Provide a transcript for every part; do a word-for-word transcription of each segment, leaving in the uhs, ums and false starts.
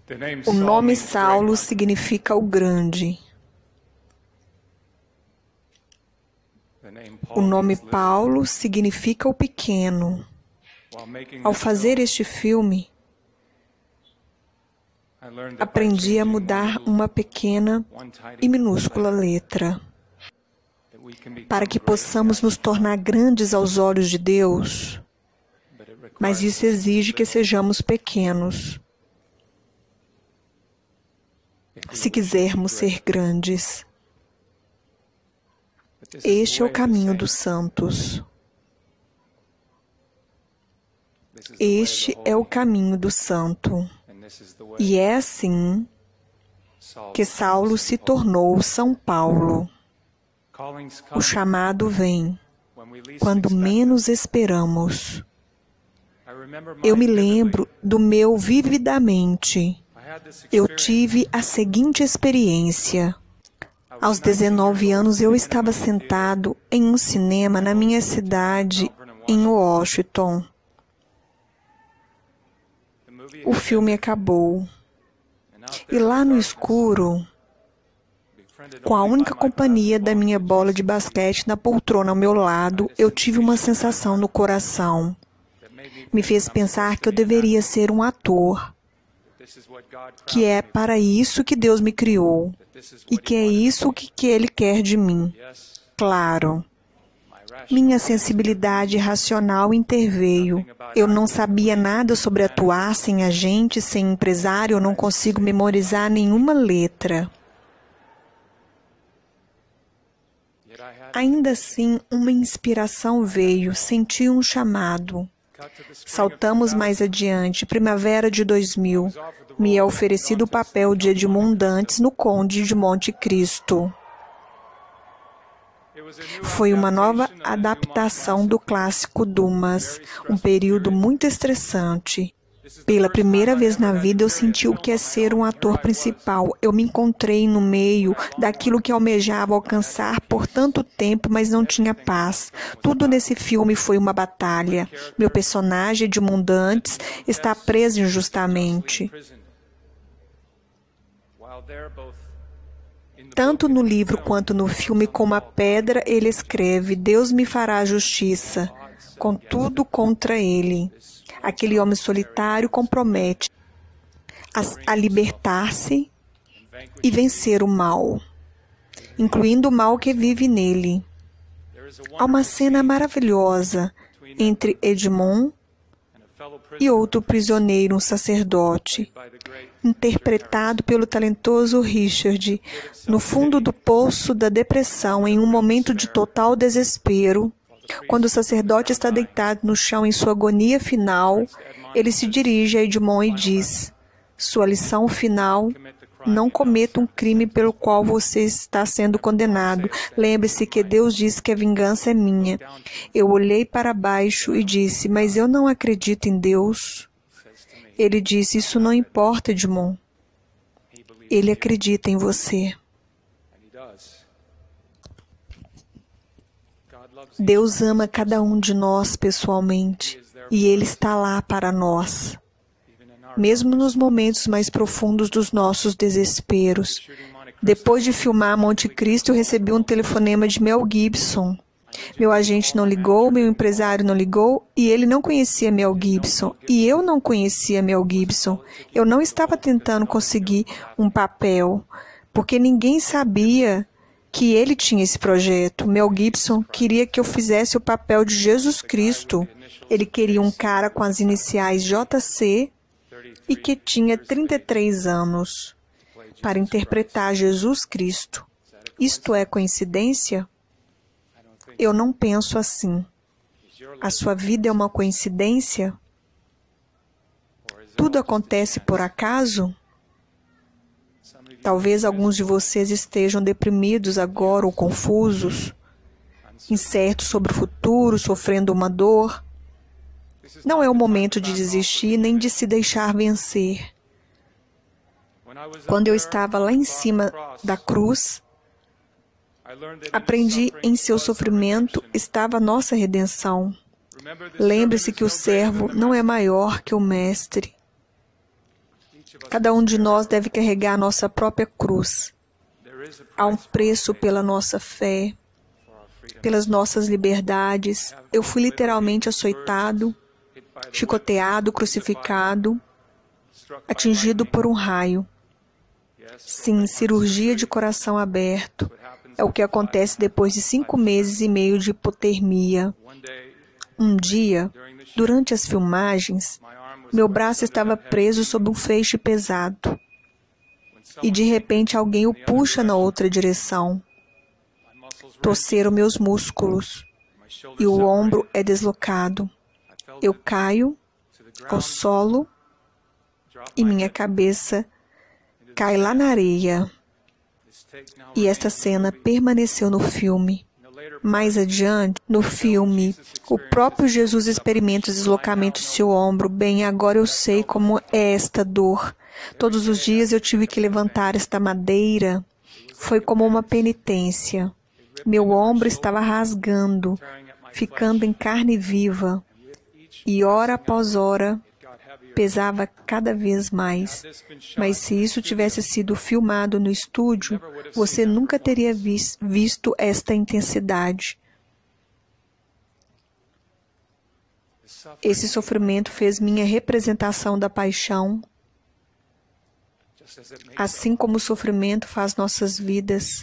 O nome Saulo significa o grande. O nome Paulo significa o pequeno. Ao fazer este filme, aprendi a mudar uma pequena e minúscula letra, para que possamos nos tornar grandes aos olhos de Deus, mas isso exige que sejamos pequenos, se quisermos ser grandes. Este é o caminho dos santos. Este é o caminho do santo. E é assim que Saulo se tornou São Paulo. O chamado vem quando menos esperamos. Eu me lembro do meu vividamente. Eu tive a seguinte experiência. Aos dezenove anos, eu estava sentado em um cinema na minha cidade, em Washington. O filme acabou. E lá no escuro, com a única companhia da minha bola de basquete na poltrona ao meu lado, eu tive uma sensação no coração. Me fez pensar que eu deveria ser um ator, que é para isso que Deus me criou, e que é isso que, que Ele quer de mim. Claro, minha sensibilidade racional interveio. Eu não sabia nada sobre atuar sem agente, sem empresário, eu não consigo memorizar nenhuma letra. Ainda assim, uma inspiração veio, senti um chamado. Saltamos mais adiante, primavera de dois mil. Me é oferecido o papel de Edmond Dantes no Conde de Monte Cristo. Foi uma nova adaptação do clássico Dumas, um período muito estressante. Pela primeira vez na vida eu senti o que é ser um ator principal. Eu me encontrei no meio daquilo que almejava alcançar por tanto tempo, mas não tinha paz. Tudo nesse filme foi uma batalha. Meu personagem, Edmond Dantes, está preso injustamente. Tanto no livro quanto no filme, como a pedra, ele escreve: Deus me fará justiça, contudo contra ele. Aquele homem solitário compromete a, a libertar-se e vencer o mal, incluindo o mal que vive nele. Há uma cena maravilhosa entre Edmond e outro prisioneiro, um sacerdote, interpretado pelo talentoso Richard, no fundo do poço da depressão, em um momento de total desespero. Quando o sacerdote está deitado no chão em sua agonia final, ele se dirige a Edmond e diz: sua lição final, não cometa um crime pelo qual você está sendo condenado. Lembre-se que Deus disse que a vingança é minha. Eu olhei para baixo e disse: mas eu não acredito em Deus. Ele disse: isso não importa, Edmond. Ele acredita em você. Deus ama cada um de nós pessoalmente, e Ele está lá para nós, mesmo nos momentos mais profundos dos nossos desesperos. Depois de filmar Monte Cristo, eu recebi um telefonema de Mel Gibson. Meu agente não ligou, meu empresário não ligou, e ele não conhecia Mel Gibson, e eu não conhecia Mel Gibson. Eu não estava tentando conseguir um papel, porque ninguém sabia que ele tinha esse projeto. Mel Gibson queria que eu fizesse o papel de Jesus Cristo. Ele queria um cara com as iniciais J C e que tinha trinta e três anos para interpretar Jesus Cristo. Isto é coincidência? Eu não penso assim. A sua vida é uma coincidência? Tudo acontece por acaso? Talvez alguns de vocês estejam deprimidos agora ou confusos, incertos sobre o futuro, sofrendo uma dor. Não é o momento de desistir nem de se deixar vencer. Quando eu estava lá em cima da cruz, aprendi em seu sofrimento estava a nossa redenção. Lembre-se que o servo não é maior que o mestre. Cada um de nós deve carregar a nossa própria cruz. Há um preço pela nossa fé, pelas nossas liberdades. Eu fui literalmente açoitado, chicoteado, crucificado, atingido por um raio. Sim, cirurgia de coração aberto. É o que acontece depois de cinco meses e meio de hipotermia. Um dia, durante as filmagens, meu braço estava preso sob um feixe pesado. E de repente alguém o puxa na outra direção. Torceram meus músculos e o ombro é deslocado. Eu caio ao solo e minha cabeça cai lá na areia. E esta cena permaneceu no filme. Mais adiante, no filme, o próprio Jesus experimenta o deslocamento de seu ombro. Bem, agora eu sei como é esta dor. Todos os dias eu tive que levantar esta madeira. Foi como uma penitência. Meu ombro estava rasgando, ficando em carne viva. E hora após hora, pesava cada vez mais. Mas se isso tivesse sido filmado no estúdio, você nunca teria vis- visto esta intensidade. Esse sofrimento fez minha representação da paixão, assim como o sofrimento faz nossas vidas.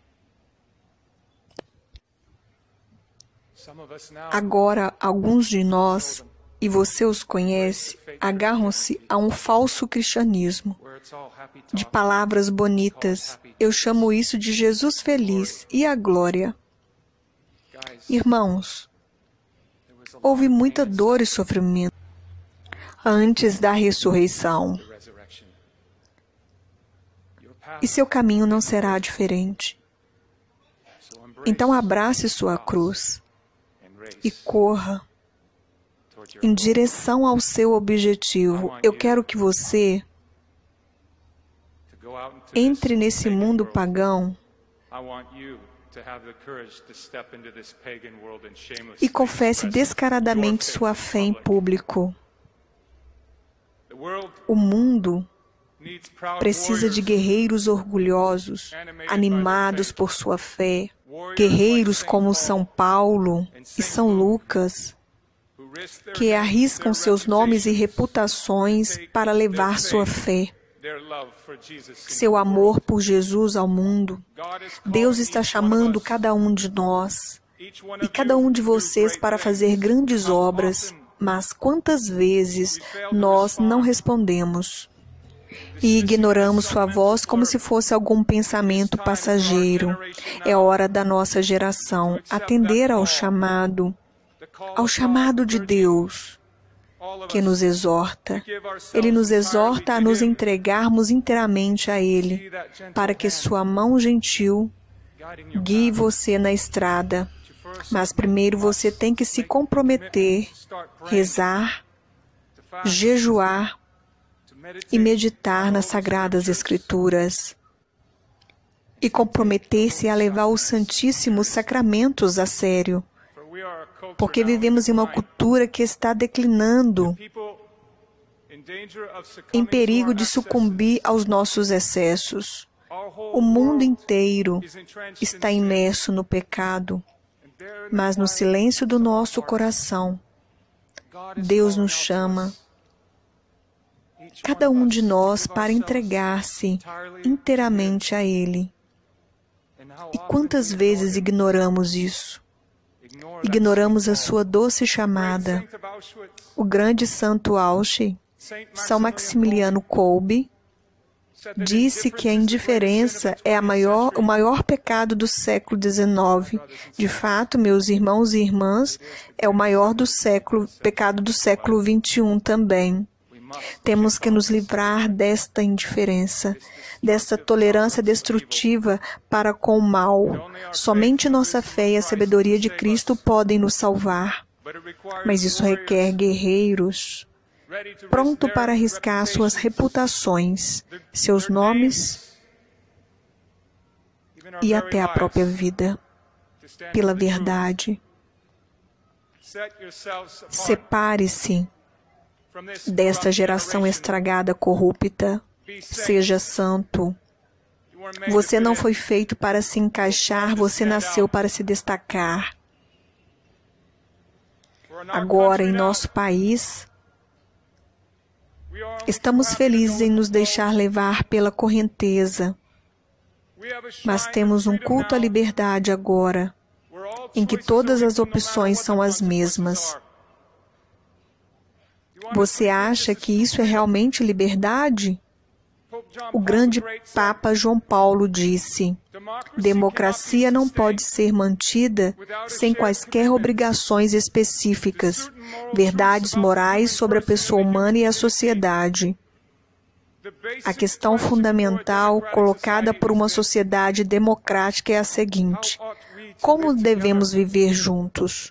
Agora, alguns de nós, e você os conhece, agarram-se a um falso cristianismo, de palavras bonitas. Eu chamo isso de Jesus feliz e a glória. Irmãos, houve muita dor e sofrimento antes da ressurreição. E seu caminho não será diferente. Então abrace sua cruz e corra em direção ao seu objetivo. Eu quero que você entre nesse mundo pagão e confesse descaradamente sua fé em público. O mundo precisa de guerreiros orgulhosos, animados por sua fé, guerreiros como São Paulo e São Lucas, que arriscam seus nomes e reputações para levar sua fé, seu amor por Jesus ao mundo. Deus está chamando cada um de nós e cada um de vocês para fazer grandes obras, mas quantas vezes nós não respondemos e ignoramos sua voz como se fosse algum pensamento passageiro? É hora da nossa geração atender ao chamado, ao chamado de Deus, que nos exorta. Ele nos exorta a nos entregarmos inteiramente a Ele, para que sua mão gentil guie você na estrada. Mas primeiro você tem que se comprometer, rezar, jejuar e meditar nas Sagradas Escrituras. E comprometer-se a levar os Santíssimos Sacramentos a sério. Porque vivemos em uma cultura que está declinando, em perigo de sucumbir aos nossos excessos. O mundo inteiro está imerso no pecado, mas no silêncio do nosso coração, Deus nos chama, cada um de nós, para entregar-se inteiramente a Ele. E quantas vezes ignoramos isso? Ignoramos a sua doce chamada. O grande santo Auschwitz, São Maximiliano Kolbe, disse que a indiferença é a maior, o maior pecado do século dezenove. De fato, meus irmãos e irmãs, é o maior do século, pecado do século vinte e um também. Temos que nos livrar desta indiferença, desta tolerância destrutiva para com o mal. Somente nossa fé e a sabedoria de Cristo podem nos salvar. Mas isso requer guerreiros prontos para arriscar suas reputações, seus nomes e até a própria vida, pela verdade. Separe-se desta geração estragada, corrupta. Seja santo. Você não foi feito para se encaixar, você nasceu para se destacar. Agora, em nosso país, estamos felizes em nos deixar levar pela correnteza, mas temos um culto à liberdade agora, em que todas as opções são as mesmas. Você acha que isso é realmente liberdade? O grande Papa João Paulo disse: democracia não pode ser mantida sem quaisquer obrigações específicas, verdades morais sobre a pessoa humana e a sociedade. A questão fundamental colocada por uma sociedade democrática é a seguinte: como devemos viver juntos?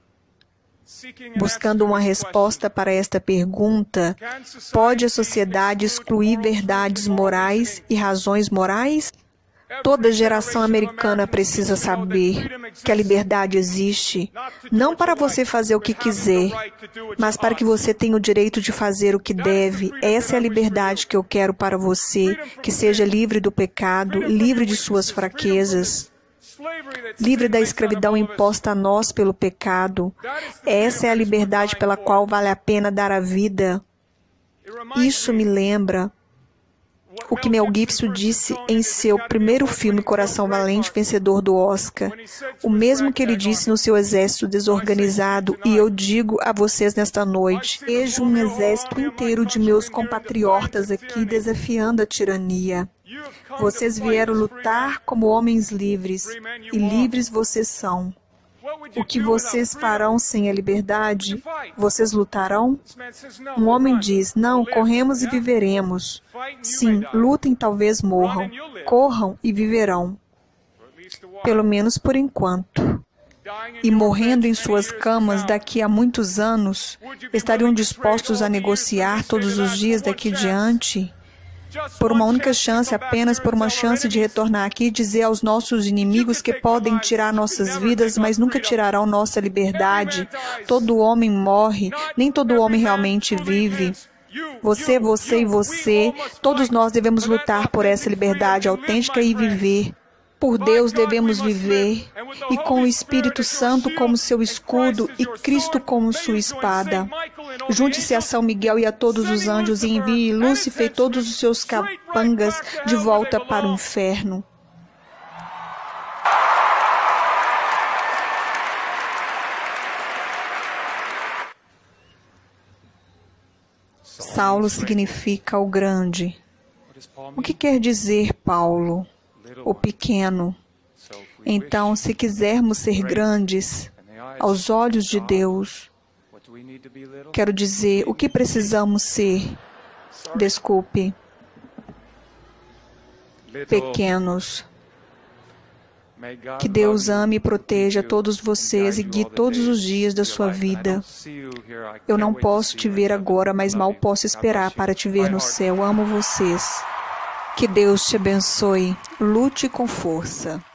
Buscando uma resposta para esta pergunta, pode a sociedade excluir verdades morais e razões morais? Toda geração americana precisa saber que a liberdade existe, não para você fazer o que quiser, mas para que você tenha o direito de fazer o que deve. Essa é a liberdade que eu quero para você, que seja livre do pecado, livre de suas fraquezas, livre da escravidão imposta a nós pelo pecado. Essa é a liberdade pela qual vale a pena dar a vida. Isso me lembra o que Mel Gibson disse em seu primeiro filme Coração Valente, vencedor do Oscar. O mesmo que ele disse no seu Exército Desorganizado, e eu digo a vocês nesta noite: vejo um exército inteiro de meus compatriotas aqui desafiando a tirania. Vocês vieram lutar como homens livres, e livres vocês são. O que vocês farão sem a liberdade? Vocês lutarão? Um homem diz: não, corremos e viveremos. Sim, lutem, talvez morram. Corram e viverão. Pelo menos por enquanto. E morrendo em suas camas daqui a muitos anos, estariam dispostos a negociar todos os dias daqui diante? Por uma única chance, apenas por uma chance de retornar aqui e dizer aos nossos inimigos que podem tirar nossas vidas, mas nunca tirarão nossa liberdade. Todo homem morre, nem todo homem realmente vive. Você, você e você, todos nós devemos lutar por essa liberdade autêntica e viver. Por Deus devemos viver, e com o Espírito Santo como seu escudo e Cristo como sua espada. Junte-se a São Miguel e a todos os anjos e envie Lúcifer e todos os seus capangas de volta para o inferno. Saulo significa o grande. O que quer dizer Paulo? O pequeno. Então, se quisermos ser grandes aos olhos de Deus, quero dizer, o que precisamos ser? Desculpe. Pequenos. Que Deus ame e proteja todos vocês e guie todos os dias da sua vida. Eu não posso te ver agora, mas mal posso esperar para te ver no céu. Amo vocês. Que Deus te abençoe. Lute com força.